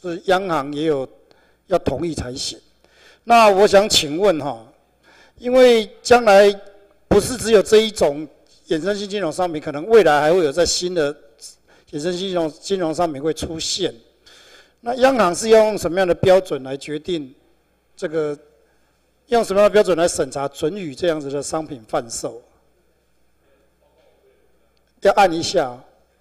是央行也有要同意才行。那我想请问哈，因为将来不是只有这一种衍生性金融商品，可能未来还会有在新的衍生性金融商品会出现。那央行是要用什么样的标准来决定这个？用什么样的标准来审查准予这样子的商品贩售？要按一下。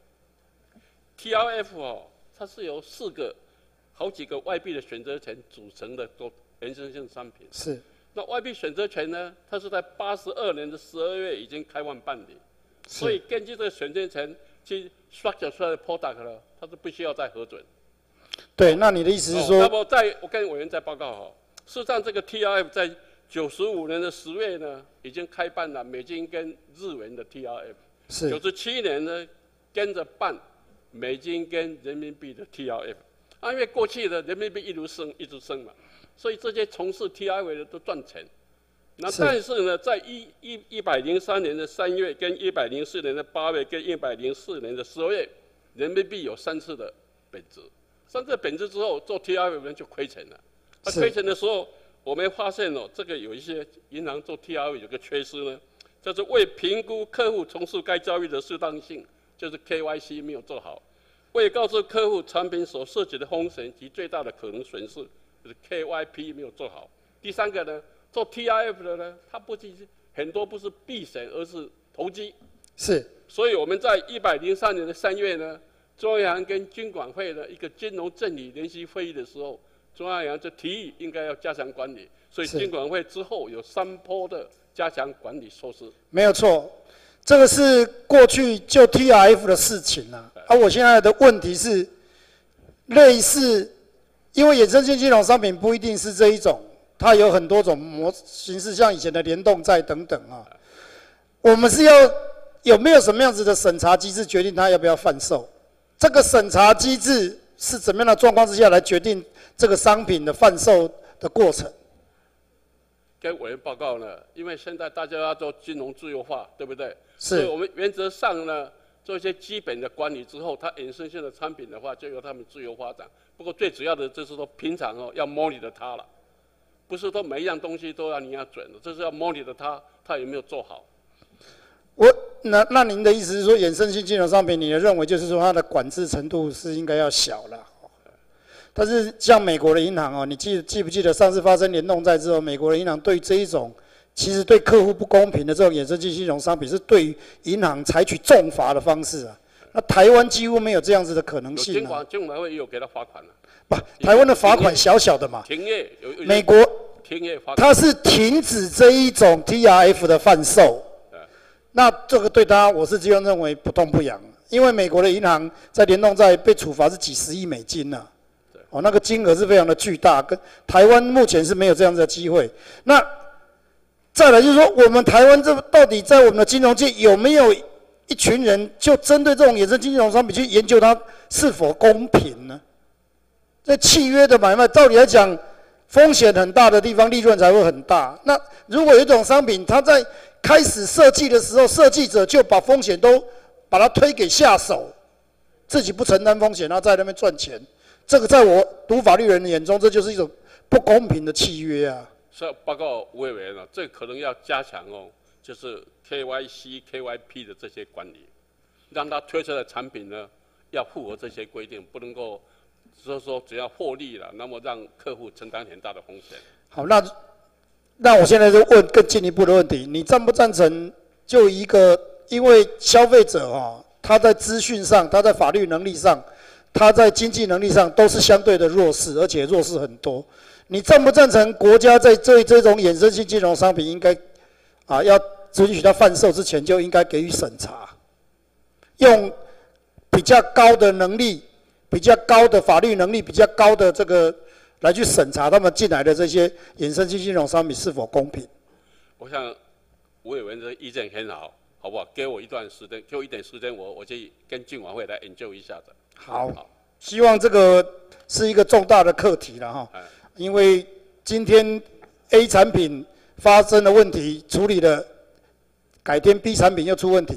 TRF 哦，它是由好几个外币的选择权组成的衍生性商品。 是。那外币选择权呢？它是在82年的12月已经开放办理，所以根据这个选择权去 structure 出来的 product 呢，它是不需要再核准。 对，那你的意思是说？ 那么我跟委员再报告哈，事实上这个 TRF 在95年的10月呢，已经开办了美金跟日元的 TRF。是。97年呢，跟着办美金跟人民币的 TRF。因为过去的人民币一直升嘛，所以这些从事 TRF 的都赚钱。但是呢，在103年的3月、跟104年的8月、跟104年的12月，人民币有3次的贬值。3次贬值之后，做 TRF 的人就亏钱了。亏钱的时候，我们发现这个有一些银行做 TRF 有个缺失呢，就是为评估客户从事该交易的适当性，就是 KYC 没有做好。为告知客户产品所涉及的风险及最大的可能损失，就是 KYP 没有做好。第三个呢，做 TRF 的呢，它很多不是避险，而是投机。是。所以我们在103年的3月呢，中央银行跟金管会的一个金融治理联席会议的时候，中央银行就提议应该要加强管理，所以金管会之后有3波的加强管理措施。没有错。这个是过去就 TRF 的事情啊，我现在的问题是，类似，因为衍生性金融商品不一定是这一种，它有很多种形式，像以前的联动债等等啊。我们是有没有什么样子的审查机制决定它要不要贩售？这个审查机制是怎么样的状况之下来决定这个商品的贩售的过程？跟委员报告呢，因为现在大家要做金融自由化，对不对？是。所以我们原则上呢，做一些基本的管理之后，它衍生性的产品的话，就由他们自由发展。不过最主要的就是说，平常要 monitor 它了，不是说每一样东西都要你要准的，这是要 monitor它有没有做好。那您的意思是说，衍生性金融商品，你的认为就是说它的管制程度是应该要小了？但是像美国的银行你记不记得上次发生联动债之后，美国的银行对这一种其实对客户不公平的这种衍生性金融商品，是对于银行采取重罚的方式啊。那台湾几乎没有这样子的可能性啊。金管会也有给他罚款了。不，台湾的罚款小小的嘛。停业美国停业罚款，它是停止这一种 TRF 的贩售。那这个对他，我是基本认为不痛不痒，因为美国的银行在联动债被处罚是几十亿美金呢。那个金额是非常的巨大，跟台湾目前是没有这样子的机会。那再来就是说，我们台湾到底在我们的金融界有没有一群人就针对这种衍生金融商品去研究它是否公平呢？在契约的买卖，照理来讲，风险很大的地方，利润才会很大。那如果有一种商品，它在开始设计的时候，设计者就把风险都把它推给下手，自己不承担风险，然后在那边赚钱。这个在我读法律人的眼中，这就是一种不公平的契约啊。所以报告吴委员这可能要加强就是 KYC、KYP 的这些管理，让他推出的产品呢要符合这些规定，不能够说只要获利了，那么让客户承担很大的风险。好，那我现在就问更进一步的问题，你赞不赞成就一个，因为消费者他在资讯上，他在法律能力上，他在经济能力上都是相对的弱势，而且弱势很多。你赞不赞成国家在这种衍生性金融商品应该要允许它贩售之前就应该给予审查，用比较高的能力、比较高的法律能力、比较高的这个来去审查他们进来的这些衍生性金融商品是否公平？我想吴委员的意见很好，好不好？给我一点时间，我去跟金管会来研究一下子。好，希望这个是一个重大的课题了哈。因为今天 A 产品发生的问题处理了，改天 B 产品又出问题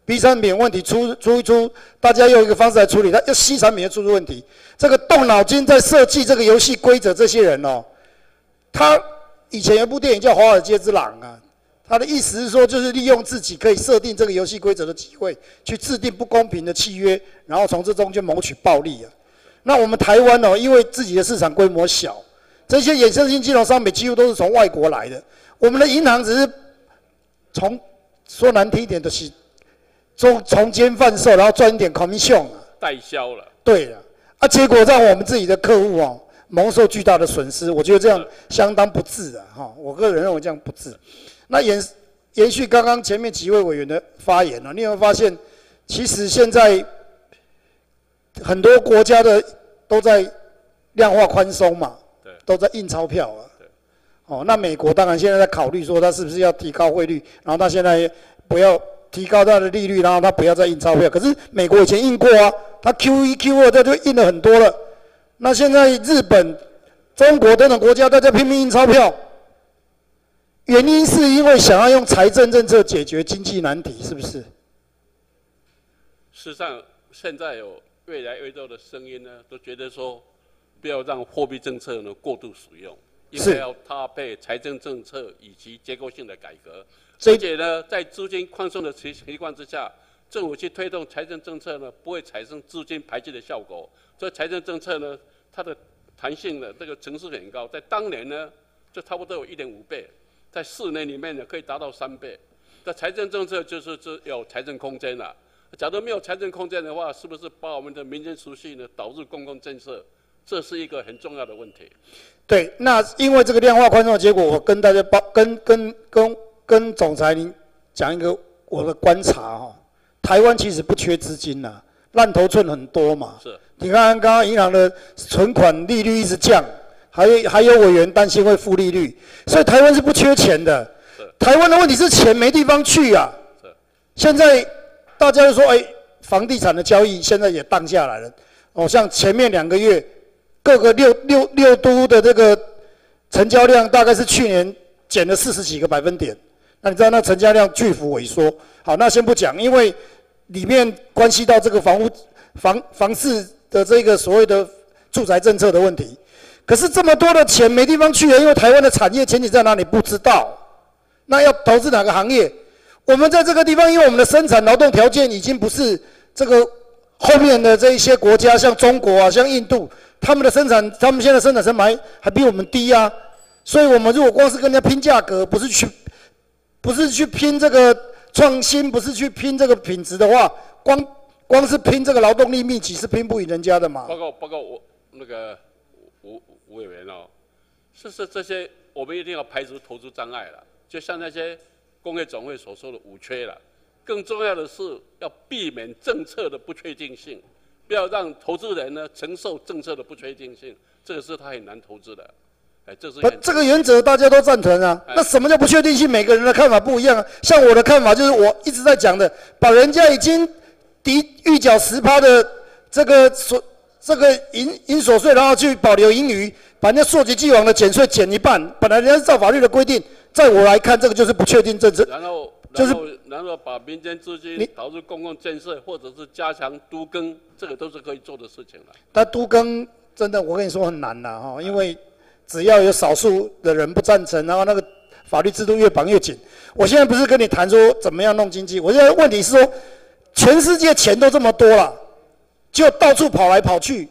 ，B 产品问题出一出，大家用一个方式来处理，它C 产品也出问题。这个动脑筋在设计这个游戏规则，这些人哦，他以前有一部电影叫《华尔街之狼》啊，他的意思是说，就是利用自己可以设定这个游戏规则的机会，去制定不公平的契约，然后从这中间谋取暴利啊。那我们台湾哦，因为自己的市场规模小，这些衍生性金融商品几乎都是从外国来的，我们的银行只是说难听一点的是从奸贩售，然后赚一点 commission 啊， 代销了。对了，啊，结果让我们自己的客户哦蒙受巨大的损失，我觉得这样相当不智啊，哈，我个人认为这样不智。那延续刚刚前面几位委员的发言呢，你有没有发现，其实现在很多国家的都在量化宽松嘛，都在印钞票啊。哦，那美国当然现在在考虑说，它是不是要提高汇率，然后它现在不要提高它的利率，然后它不要再印钞票。可是美国以前印过啊，它 Q1、Q2 它就印了很多了。那现在日本、中国等等国家大家拼命印钞票，原因是因为想要用财政政策解决经济难题，是不是？ 事实上，现在有越来越多的声音呢，都觉得说，不要让货币政策呢过度使用。应该要搭配财政政策以及结构性的改革，而且呢，在资金宽松的情况之下，政府去推动财政政策呢，不会产生资金排挤的效果。所以财政政策呢，它的弹性呢，这个程度很高，在当年呢，就差不多有1.5倍，在4年里面呢，可以达到3倍。那财政政策就是有财政空间了。假如没有财政空间的话，是不是把我们的民间储蓄呢导入公共建设？这是一个很重要的问题。 对，那因为这个量化宽松的结果，我跟大家跟总裁您讲一个我的观察哈，台湾其实不缺资金呐，烂头寸很多嘛。 是。 你看刚刚银行的存款利率一直降，还有委员担心会负利率，所以台湾是不缺钱的。台湾的问题是钱没地方去啊。现在大家就说，房地产的交易现在也荡下来了。哦，像前面2个月。各个六都的这个成交量大概是去年减了40几个百分点，那你知道那成交量巨幅萎缩。好，那先不讲，因为里面关系到这个房市的这个所谓的住宅政策的问题。可是这么多的钱没地方去了，因为台湾的产业前景在哪里不知道，那要投资哪个行业？我们在这个地方，因为我们的生产劳动条件已经不是这个后面的这一些国家，像中国啊，像印度。他们现在生产成本还比我们低啊，所以我们如果光是跟人家拼价格，不是去拼这个创新，不是去拼这个品质的话，光是拼这个劳动力密集是拼不赢人家的嘛。 报告我那个吴委员哦，是这些我们一定要排除投资障碍了，就像那些工业总会所说的5缺了，更重要的是要避免政策的不确定性。不要让投资人呢承受政策的不确定性，这个是他很难投资的。 这个原则大家都赞成啊。那什么叫不确定性？每个人的看法不一样啊。像我的看法就是我一直在讲的，把人家已经预缴10%的这个营所税，然后去保留盈余，把人家溯及既往的减税减一半，本来人家是照法律的规定，在我来看，这个就是不确定政策。 然后把民间资金投入公共建设，或者是加强都更，这个都是可以做的事情了。 但都更真的，我跟你说很难啦哈，因为只要有少数的人不赞成，然后那个法律制度越绑越紧。我现在不是跟你谈说怎么样弄经济，我现在问题是说，全世界钱都这么多了，就到处跑来跑去，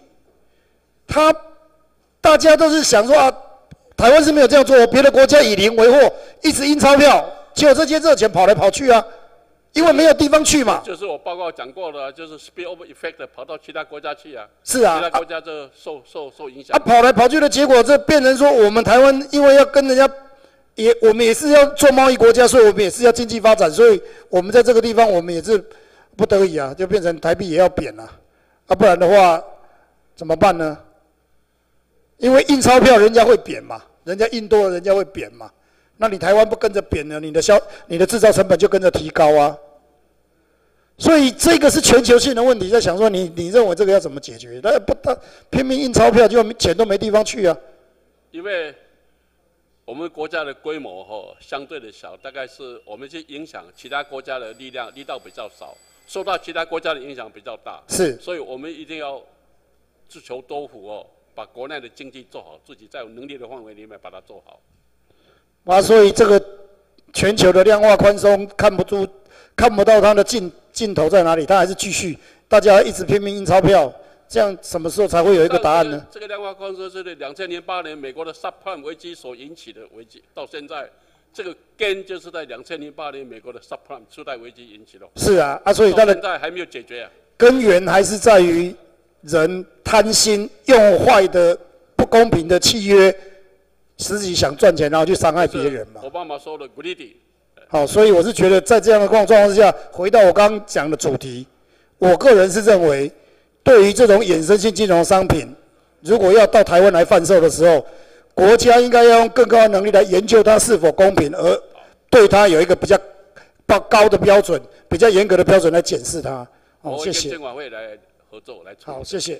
大家都是想说啊，台湾是没有这样做，别的国家以零为货，一直印钞票。结果这些热钱跑来跑去啊，因为没有地方去嘛。 就是我报告讲过了，就是 spillover effect 跑到其他国家去啊。 是啊， 其他国家就受影响。 跑来跑去的结果，这变成说我们台湾因为要跟人家我们也是要做贸易国家，所以我们也是要经济发展，所以我们在这个地方我们也是不得已啊，就变成台币也要贬啊，不然的话怎么办呢？因为印钞票人家会贬嘛，人家印多了人家会贬嘛。那你台湾不跟着贬了，你的制造成本就跟着提高啊。所以这个是全球性的问题，在想说你认为这个要怎么解决？他拼命印钞票，就钱都没地方去啊。 因为我们国家的规模相对的小，大概是我们去影响其他国家的力道比较少。 受到其他国家的影响比较大。 是， 所以我们一定要自求多福哦，把国内的经济做好，自己在有能力的范围里面把它做好。 所以这个全球的量化宽松看不到它的尽头在哪里，它还是继续，大家一直拼命印钞票，这样什么时候才会有一个答案呢？ 这个量化宽松是2008年美国的 subprime 危机所引起的危机，到现在这个根就是在2008年美国的 subprime 初贷危机引起的。是啊，所以它的现在还没有解决啊。根源还是在于人贪心，用坏的不公平的契约，自己想赚钱，然后去伤害别人嘛。 奥巴马说的 greedy。 好，所以我是觉得在这样的状况之下，回到我刚刚讲的主题，我个人是认为，对于这种衍生性金融商品，如果要到台湾来贩售的时候，国家应该要用更高的能力来研究它是否公平，而对它有一个比较高的标准、比较严格的标准来检视它。 我会跟监管会来合作来处理。 好，谢谢。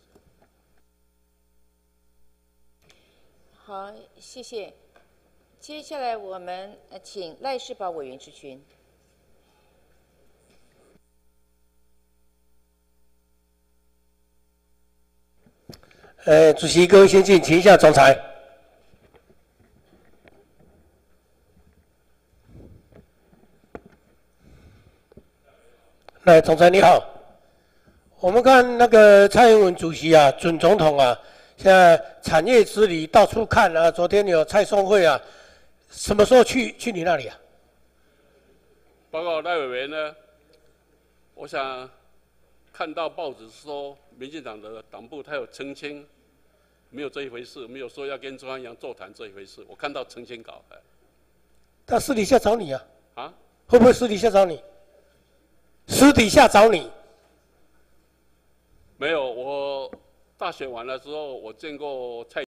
好，谢谢。接下来我们请赖士葆委员质询。 主席，各位先进，请一下总裁。来，总裁你好。我们看那个蔡英文主席啊，准总统啊，现在产业之旅到处看啊，昨天有蔡松会啊。什么时候去你那里啊？ 报告赖委员呢，我想看到报纸说民进党的党部他有澄清，没有这一回事，没有说要跟中央洋座谈这一回事。我看到澄清稿。 他私底下找你啊？ 啊？ 会不会私底下找你？私底下找你？ 没有，我大选完了之后，我见过蔡。